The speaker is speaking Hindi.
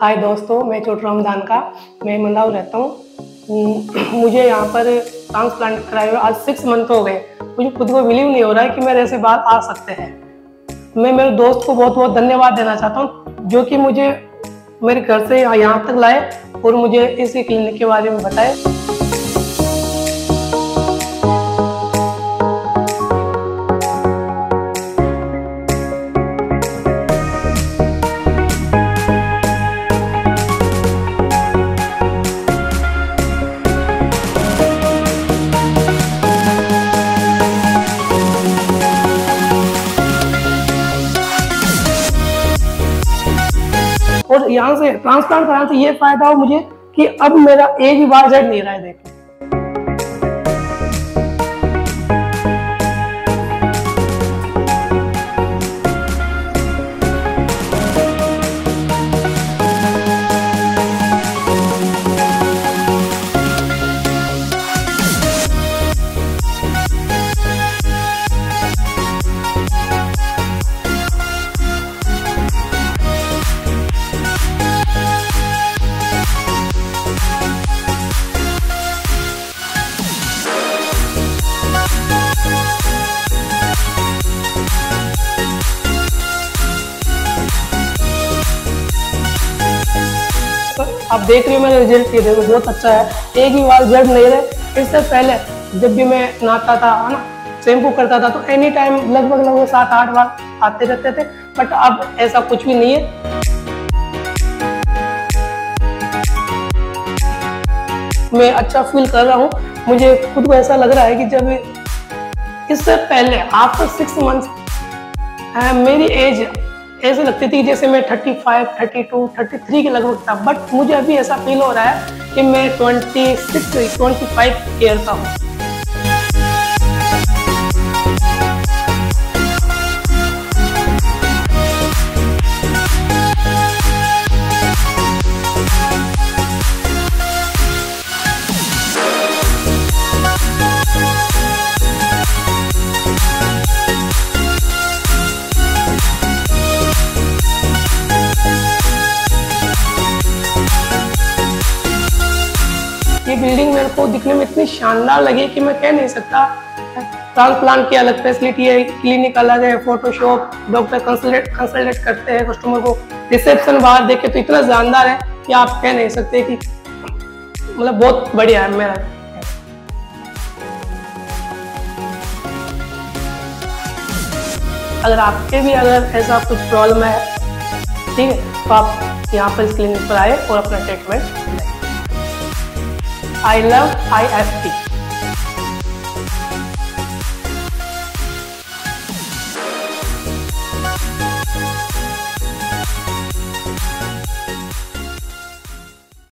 हाय दोस्तों, मैं छोटू रामदान का मैं मंदाव रहता हूँ। मुझे यहाँ पर ट्रांसप्लांट कराए हुए आज 6 मंथ हो गए। मुझे खुद को बिलीव नहीं हो रहा है कि मेरे ऐसे बाल आ सकते हैं। मैं मेरे दोस्त को बहुत बहुत धन्यवाद देना चाहता हूँ जो कि मुझे मेरे घर से यहाँ तक लाए और मुझे इसी क्लिनिक के बारे में बताए। और यहाँ से ट्रांसप्लांट कराने से ये फायदा हो मुझे कि अब मेरा एक भी बाल झड़ नहीं रहा है। देखो आप देख रहे हो मेरा रिजल्ट, ये देखो बहुत अच्छा है। एक भी बाल झड़ नहीं रहे। इससे पहले जब भी मैं नहाता था है ना, शैम्पू करता था तो एनी टाइम लगभग 7-8 बार आते रहते थे, बट अब ऐसा कुछ भी नहीं है। मैं अच्छा फील कर रहा हूँ। मुझे खुद को ऐसा लग रहा है कि जब इससे पहले आफ्टर 6 मंथ्स मेरी एज ऐसे लगती थी जैसे मैं 35, 32, 33 के लगभग था, बट मुझे अभी ऐसा फील हो रहा है कि मैं 26, 25 ईयर का हूँ। ये बिल्डिंग मेरे को दिखने में इतनी शानदार लगी कि मैं कह नहीं सकता। ट्रांसप्लांट की अलग फैसिलिटी है, क्लिनिक अलग है, फोटोशॉप, डॉक्टर कंसल्टेट करते हैं कस्टमर को, रिसेप्शन बाहर देखे तो इतना शानदार है कि आप कह नहीं सकते कि मतलब बहुत बढ़िया है मेरा। अगर आपके भी ऐसा कुछ प्रॉब्लम है, ठीक है, तो आप यहाँ पर इस क्लिनिक पर आए और अपना ट्रीटमेंट लें। I love IFT.